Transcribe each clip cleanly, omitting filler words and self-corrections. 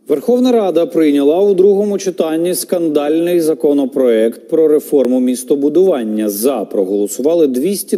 Верховна Рада прийняла у другому читанні скандальний законопроект про реформу містобудування. За проголосували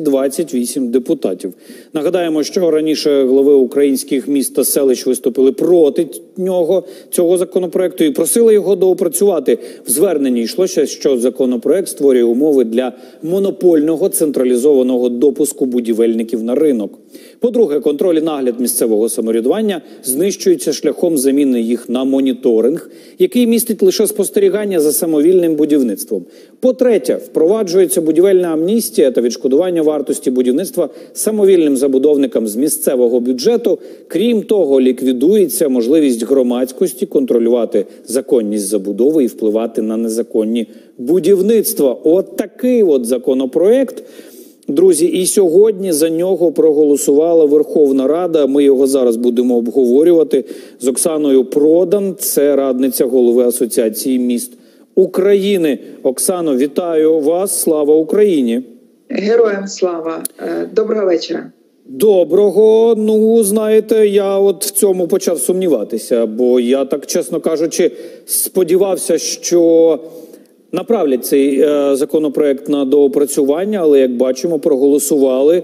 228 депутатів. Нагадаємо, що раніше глави українських міст та селищ виступили проти цього законопроекту і просили його доопрацювати. В зверненні йшлося, що законопроект створює умови для монопольного централізованого допуску будівельників на ринок. По-друге, контроль і нагляд місцевого самоврядування знищується шляхом заміни їх на моніторинг, який містить лише спостерігання за самовільним будівництвом. По-третє, впроваджується будівельна амністія та відшкодування вартості будівництва самовільним забудовникам з місцевого бюджету. Крім того, ліквідується можливість громадськості контролювати законність забудови і впливати на незаконні будівництва. От такий от законопроект. Друзі, і сьогодні за нього проголосувала Верховна Рада. Ми його зараз будемо обговорювати з Оксаною Продан. Це радниця голови Асоціації міст України. Оксано, вітаю вас. Слава Україні! Героям слава! Доброго вечора. Доброго. Ну, знаєте, я от в цьому почав сумніватися, бо я так, чесно кажучи, сподівався, що направлять цей законопроект на доопрацювання, але, як бачимо, проголосували.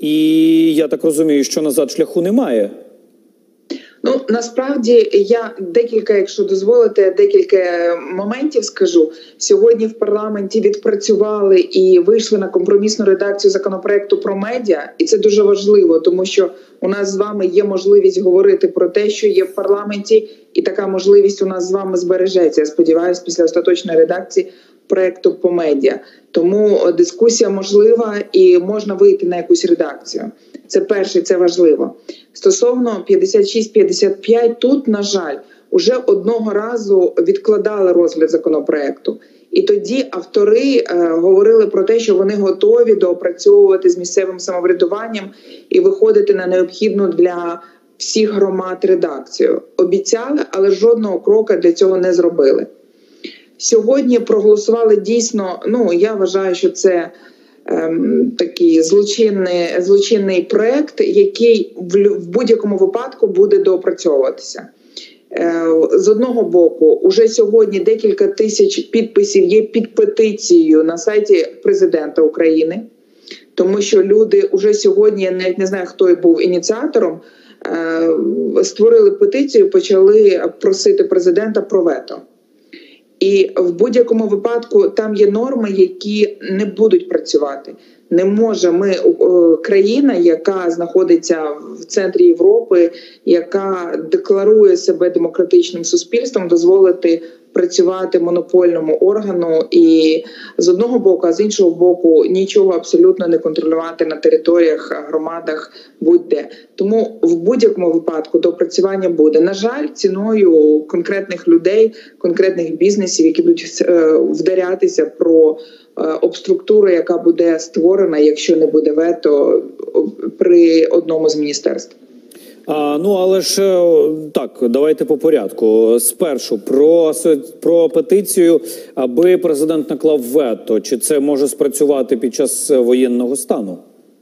І я так розумію, що назад шляху немає. Ну, насправді, я якщо дозволите, декілька моментів скажу. Сьогодні в парламенті відпрацювали і вийшли на компромісну редакцію законопроекту про медіа. І це дуже важливо, тому що у нас з вами є можливість говорити про те, що є в парламенті, і така можливість у нас з вами збережеться, я сподіваюся, після остаточної редакції проекту по медіа. Тому дискусія можлива і можна вийти на якусь редакцію. Це перше, це важливо. Стосовно 56-55, тут, на жаль, уже одного разу відкладали розгляд законопроекту. І тоді автори говорили про те, що вони готові доопрацьовувати з місцевим самоврядуванням і виходити на необхідну для всіх громад редакцію. Обіцяли, але жодного кроку для цього не зробили. Сьогодні проголосували дійсно, я вважаю, що це такий злочинний проект, який в будь-якому випадку буде доопрацьовуватися. З одного боку, уже сьогодні декілька тисяч підписів є під петицією на сайті президента України, тому що люди вже сьогодні, я навіть не знаю, хто був ініціатором, створили петицію, почали просити президента про вето. І в будь-якому випадку там є норми, які не будуть працювати. Не може країна, яка знаходиться в центрі Європи, яка декларує себе демократичним суспільством, дозволити працювати монопольному органу і з одного боку, а з іншого боку нічого абсолютно не контролювати на територіях, громадах, будь-де. Тому в будь-якому випадку доопрацювання буде. На жаль, ціною конкретних людей, конкретних бізнесів, які будуть вдарятися про обструктуру, яка буде створена, якщо не буде вето при одному з міністерств. Але ж так, давайте по порядку. Спершу про петицію, аби президент наклав вето. Чи це може спрацювати під час воєнного стану?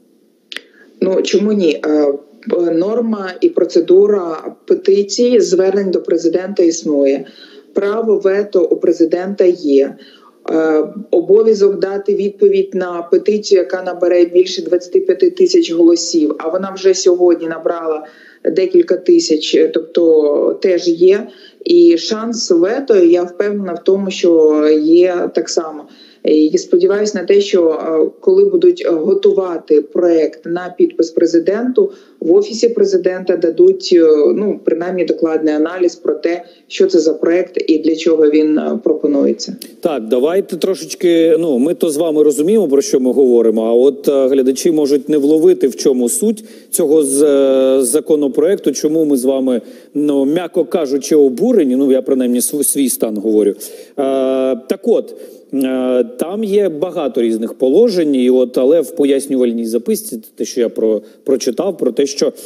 Чому ні? Норма і процедура петиції, звернень до президента існує. Право вето у президента є. Обов'язок дати відповідь на петицію, яка набере більше 25 тисяч голосів, а вона вже сьогодні набрала декілька тисяч, тобто теж є. І шанс вето, я впевнена в тому, що є так само. І сподіваюся на те, що коли будуть готувати проект на підпис президенту, в Офісі президента дадуть, принаймні, докладний аналіз про те, що це за проект і для чого він пропонується. Так, давайте трошечки, ми то з вами розуміємо, про що ми говоримо, а от глядачі можуть не вловити, в чому суть цього законопроекту, чому ми з вами, м'яко кажучи, обурені, я принаймні свій стан говорю. Так от, там є багато різних положень, але в пояснювальній записці, те, що я прочитав, про те, що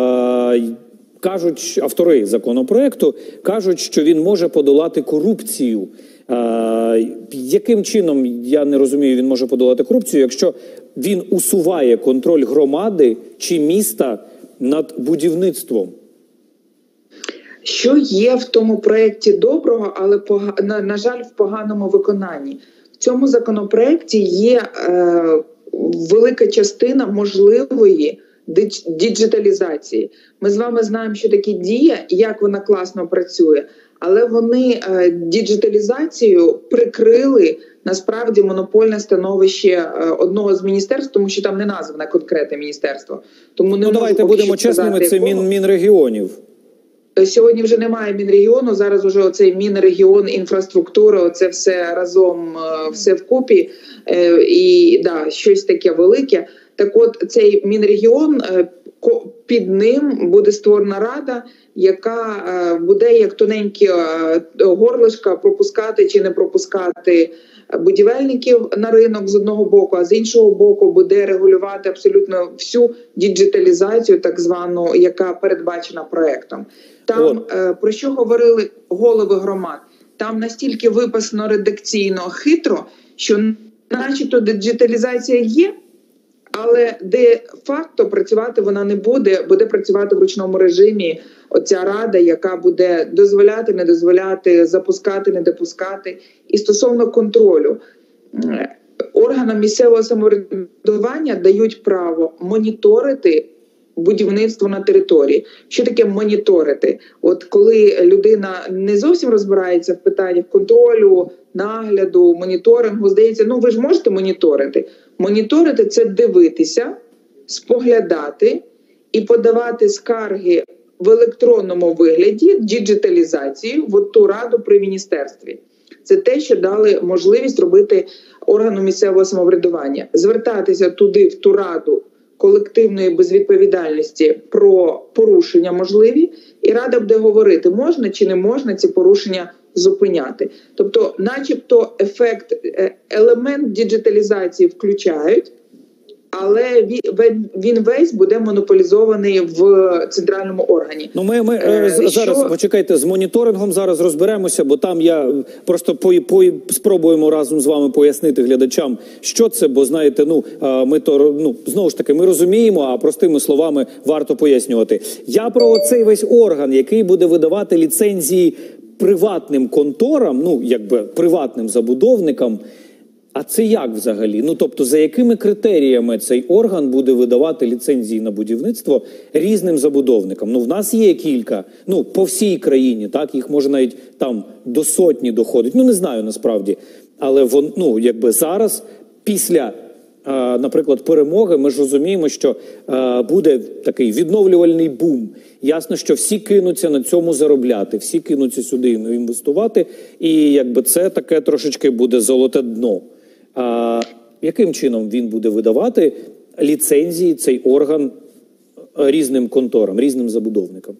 кажуть, автори законопроекту кажуть, що він може подолати корупцію. Яким чином, я не розумію, він може подолати корупцію, якщо він усуває контроль громади чи міста над будівництвом? Що є в тому проєкті доброго, але, на жаль, в поганому виконанні? В цьому законопроєкті є велика частина можливої діджиталізації. Ми з вами знаємо, що таке Дія, як вона класно працює, але вони діджиталізацію прикрили насправді монопольне становище одного з міністерств, тому що там не назване конкретне міністерство. Тому не давайте будемо чесними, це Мінрегіонів. Сьогодні вже немає Мінрегіону, зараз вже оцей Мінрегіон, інфраструктура, оце все разом, все вкупі, і да, щось таке велике. Так от, цей Мінрегіон, під ним буде створена рада, яка буде як тоненьке горлишко пропускати чи не пропускати будівельників на ринок з одного боку, а з іншого боку буде регулювати абсолютно всю діджиталізацію, так звану, яка передбачена проектом. Там, про що говорили голови громад, там настільки виписано редакційно хитро, що начебто діджиталізація є, але де-факто працювати вона не буде, буде працювати в ручному режимі оця рада, яка буде дозволяти, не дозволяти, запускати, не допускати. І стосовно контролю, органам місцевого самоврядування дають право моніторити будівництво на території. Що таке моніторити? От коли людина не зовсім розбирається в питаннях контролю, нагляду, моніторингу, здається, ви ж можете моніторити. Моніторити – це дивитися, споглядати і подавати скарги в електронному вигляді, діджиталізацію в ту раду при міністерстві. Це те, що дали можливість робити органу місцевого самоврядування. Звертатися туди, в ту раду колективної безвідповідальності про порушення можливі, і рада буде говорити, можна чи не можна ці порушення зупиняти. Тобто, начебто, елемент діджиталізації включають, але він весь буде монополізований в центральному органі. Ми зараз, почекайте, з моніторингом зараз розберемося, бо там я просто спробуємо разом з вами пояснити глядачам, що це, бо знаєте, ми то, знову ж таки, ми розуміємо, а простими словами варто пояснювати. Я про оцей весь орган, який буде видавати ліцензії приватним конторам, приватним забудовникам. А це як взагалі? Тобто, за якими критеріями цей орган буде видавати ліцензії на будівництво різним забудовникам? В нас є кілька, по всій країні, так, їх може навіть там до сотні доходить. Не знаю насправді. Але зараз, після, наприклад, перемоги, ми ж розуміємо, що буде такий відновлювальний бум. Ясно, що всі кинуться на цьому заробляти, всі кинуться сюди інвестувати, і це таке трошечки буде золоте дно. Яким чином він буде видавати ліцензії, цей орган, різним конторам, різним забудовникам?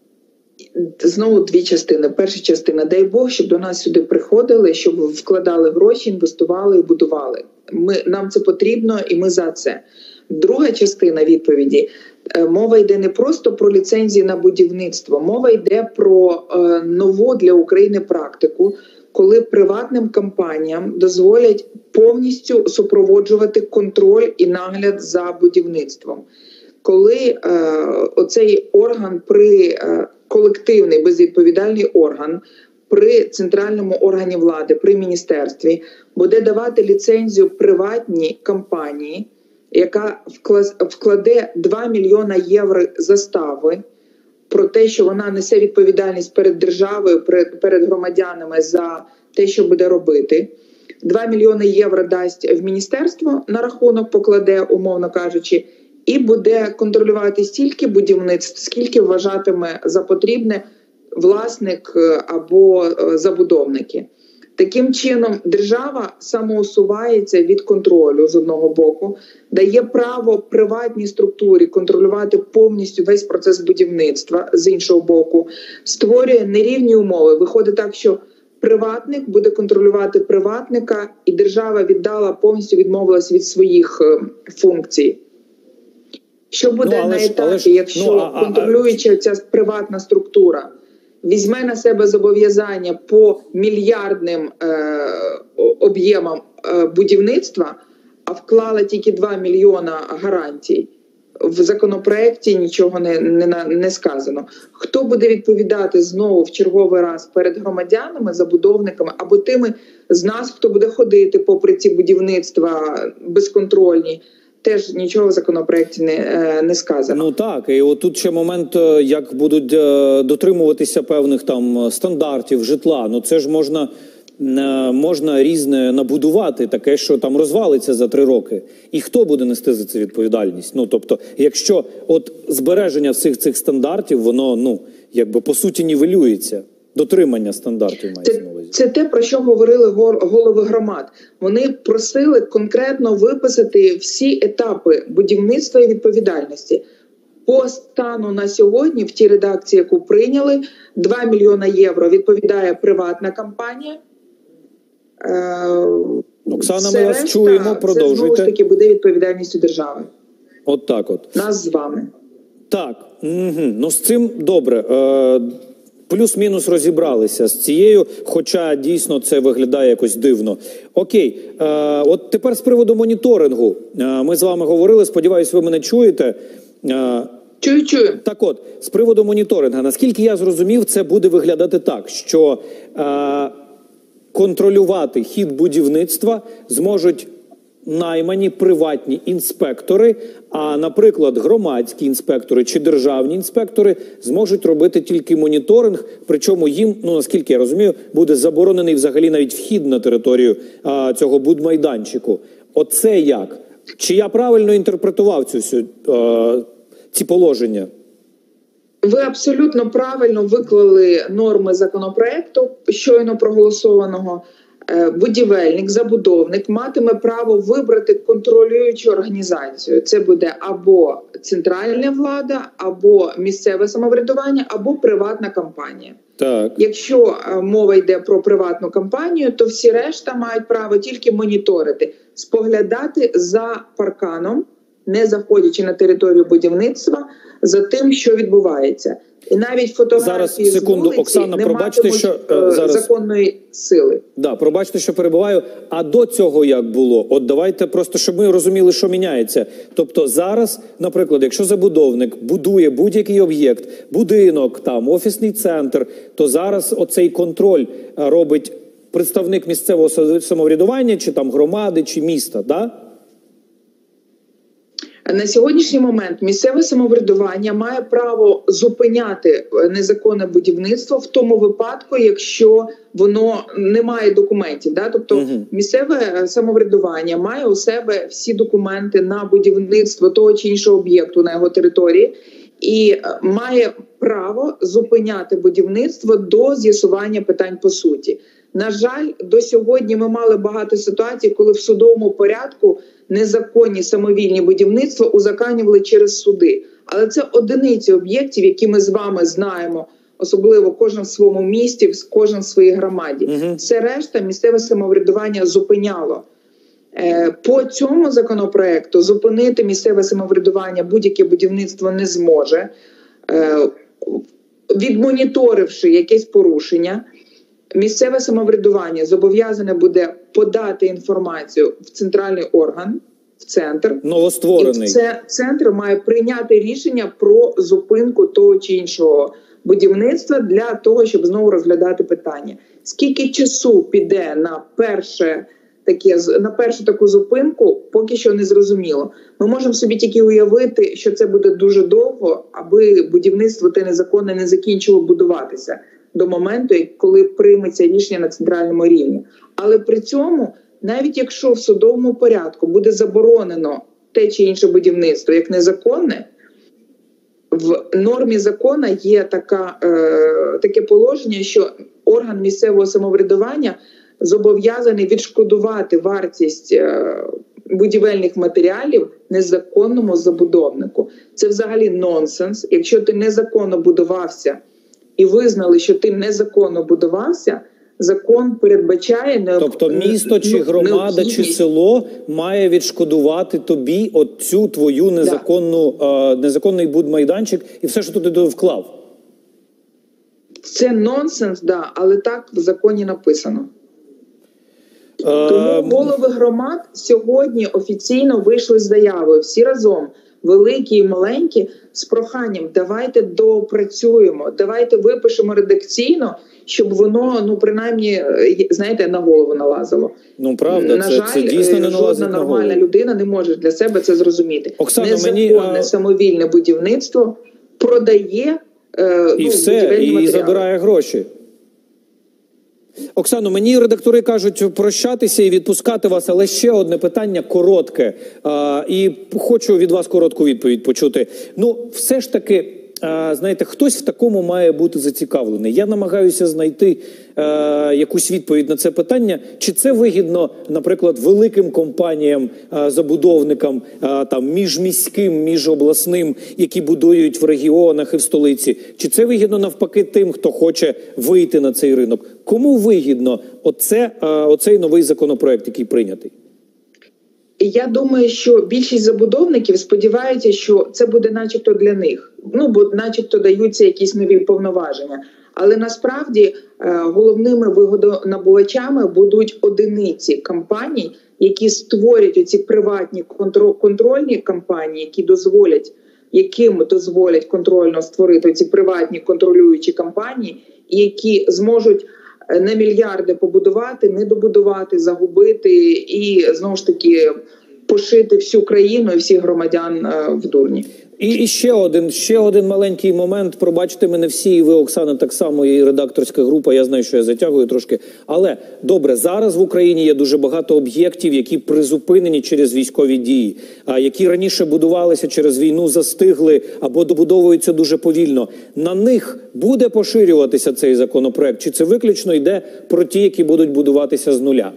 Знову дві частини. Перша частина, дай Бог, щоб до нас сюди приходили, щоб вкладали гроші, інвестували і будували. Нам це потрібно, і ми за це. Друга частина відповіді. Мова йде не просто про ліцензії на будівництво, мова йде про нову для України практику, коли приватним компаніям дозволять повністю супроводжувати контроль і нагляд за будівництвом. Коли оцей орган колективний безвідповідальний орган при центральному органі влади, при міністерстві, буде давати ліцензію приватній компанії, яка вкладе 2 мільйона євро застави про те, що вона несе відповідальність перед державою, перед громадянами за те, що буде робити. 2 мільйони євро дасть в міністерство, на рахунок покладе, умовно кажучи, і буде контролювати стільки будівництв, скільки вважатиме за потрібне власник або забудовники. Таким чином, держава самоусувається від контролю з одного боку, дає право приватній структурі контролювати повністю весь процес будівництва з іншого боку, створює нерівні умови. Виходить так, що приватник буде контролювати приватника, і держава повністю відмовилась від своїх функцій. Що буде на етапі, якщо контролююча ця приватна структура візьме на себе зобов'язання по мільярдним об'ємам будівництва, а вклала тільки 2 мільйона гарантій, в законопроекті нічого не сказано. Хто буде відповідати знову в черговий раз перед громадянами, забудовниками або тими з нас, хто буде ходити попри ці будівництва безконтрольні, теж нічого в законопроекті не сказано. Ну так, і отут ще момент, як будуть дотримуватися певних там стандартів житла. Ну це ж можна різне набудувати, таке, що там розвалиться за 3 роки. І хто буде нести за це відповідальність? Ну, тобто, якщо от збереження всіх цих стандартів, воно, ну, якби по суті нівелюється. Дотримання стандартів мається на увазі. Це те, про що говорили голови громад. Вони просили конкретно виписати всі етапи будівництва і відповідальності. По стану на сьогодні, в тій редакції, яку прийняли, 2 мільйона євро відповідає приватна компанія. Оксана, ми вас чуємо, продовжуйте. Це знову ж таки буде відповідальністю держави. От так от. Нас з вами. Так, ну з цим добре. Плюс-мінус розібралися з цією, хоча дійсно це виглядає якось дивно. Окей, от тепер з приводу моніторингу. Ми з вами говорили, сподіваюсь, ви мене чуєте. Чую. Так от, з приводу моніторингу. Наскільки я зрозумів, це буде виглядати так, що контролювати хід будівництва зможуть наймані приватні інспектори, а, наприклад, громадські інспектори чи державні інспектори зможуть робити тільки моніторинг, причому їм, ну, наскільки я розумію, буде заборонений взагалі навіть вхід на територію цього будмайданчику. Оце як? Чи я правильно інтерпретував ці положення? Ви абсолютно правильно виклали норми законопроекту, щойно проголосованого. Будівельник, забудовник матиме право вибрати контролюючу організацію. Це буде або центральна влада, або місцеве самоврядування, або приватна компанія. Так. Якщо мова йде про приватну компанію, то всі решта мають право тільки моніторити, споглядати за парканом, не заходячи на територію будівництва, за тим, що відбувається. І навіть фотографії з вулиці Оксана, не матимуть законної сили. Да, пробачте, що перебиваю. А до цього як було? От давайте просто, щоб ми розуміли, що міняється. Тобто зараз, наприклад, якщо забудовник будує будь-який об'єкт, будинок, там, офісний центр, то зараз оцей контроль робить представник місцевого самоврядування, чи там громади, чи міста, да? На сьогоднішній момент місцеве самоврядування має право зупиняти незаконне будівництво в тому випадку, якщо воно не має документів. Да? Тобто місцеве самоврядування має у себе всі документи на будівництво того чи іншого об'єкту на його території і має право зупиняти будівництво до з'ясування питань по суті. На жаль, до сьогодні ми мали багато ситуацій, коли в судовому порядку незаконні самовільні будівництва узаконювали через суди. Але це одиниці об'єктів, які ми з вами знаємо, особливо кожен в своєму місті, кожен в своїй громаді. Все решта місцеве самоврядування зупиняло. По цьому законопроекту зупинити місцеве самоврядування будь-яке будівництво не зможе. Відмоніторивши якесь порушення, місцеве самоврядування зобов'язане буде подати інформацію в центральний орган, в центр. Новостворений. І центр має прийняти рішення про зупинку того чи іншого будівництва для того, щоб знову розглядати питання. Скільки часу піде на першу таку зупинку, поки що не зрозуміло. Ми можемо собі тільки уявити, що це буде дуже довго, аби будівництво те незаконне не закінчило будуватися до моменту, коли прийметься рішення на центральному рівні. Але при цьому, навіть якщо в судовому порядку буде заборонено те чи інше будівництво як незаконне, в нормі закону є таке положення, що орган місцевого самоврядування зобов'язаний відшкодувати вартість будівельних матеріалів незаконному забудовнику. Це взагалі нонсенс. Якщо ти незаконно будувався і визнали, що ти незаконно будувався, закон передбачає... Тобто місто, чи громада, чи село має відшкодувати тобі цю твою незаконний будмайданчик і все, що туди вклав? Це нонсенс, да, але так в законі написано. Тому голови громад сьогодні офіційно вийшли з заявою всі разом великі і маленькі, з проханням давайте доопрацюємо, давайте випишемо редакційно, щоб воно, ну, принаймні, знаєте, на голову налазило. Ну, правда, на жаль, це дійсно не жодна нормальна людина не може для себе це зрозуміти. Оксано, незаконне самовільне будівництво продає і все, і забирає гроші. Оксано, мені редактори кажуть прощатися і відпускати вас, але ще одне питання коротке. І хочу від вас коротку відповідь почути. Ну, все ж таки, знаєте, хтось в такому має бути зацікавлений. Я намагаюся знайти якусь відповідь на це питання. Чи це вигідно, наприклад, великим компаніям, забудовникам, там, міжміським, міжобласним, які будують в регіонах і в столиці? Чи це вигідно навпаки тим, хто хоче вийти на цей ринок? Кому вигідно оцей новий законопроект, який прийнятий? Я думаю, що більшість забудовників сподіваються, що це буде начебто для них. Ну, бо начебто даються якісь нові повноваження. Але насправді головними вигодонабувачами будуть одиниці компаній, які створять оці приватні контрольні компанії, яким дозволять контрольно створити ці приватні контролюючі компанії, які зможуть на мільярди побудувати, не добудувати, загубити і, знову ж таки, пошити всю країну і всіх громадян в дурні. І ще один маленький момент. Пробачте мене всі, і ви, Оксана, так само, і редакторська група, я знаю, що я затягую трошки. Але, добре, зараз в Україні є дуже багато об'єктів, які призупинені через військові дії, які раніше будувалися через війну, застигли або добудовуються дуже повільно. На них буде поширюватися цей законопроект? Чи це виключно йде про ті, які будуть будуватися з нуля?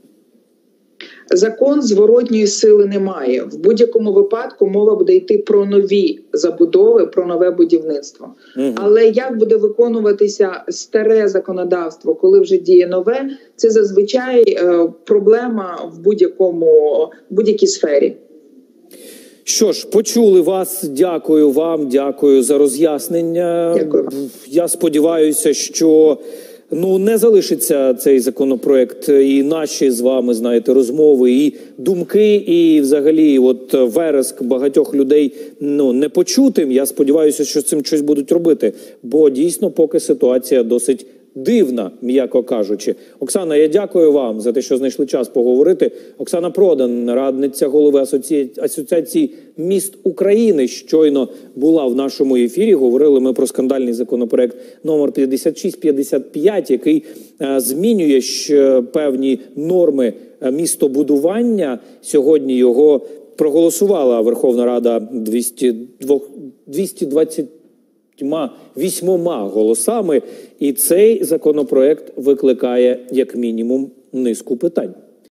Закон зворотньої сили немає. В будь-якому випадку мова буде йти про нові забудови, про нове будівництво. Але як буде виконуватися старе законодавство, коли вже діє нове, це зазвичай проблема в будь-якій сфері. Що ж, почули вас. Дякую вам, дякую за роз'яснення. Дякую. Я сподіваюся, що не залишиться цей законопроект і наші з вами, знаєте, розмови, і думки, і взагалі от вереск багатьох людей не почутим. Я сподіваюся, що з цим щось будуть робити, бо дійсно поки ситуація досить дивна, м'яко кажучи. Оксана, я дякую вам за те, що знайшли час поговорити. Оксана Продан, радниця голови Асоціації міст України, щойно була в нашому ефірі. Говорили ми про скандальний законопроект номер 5655, який змінює певні норми містобудування. Сьогодні його проголосувала Верховна Рада 228 голосами, і цей законопроект викликає як мінімум низку питань.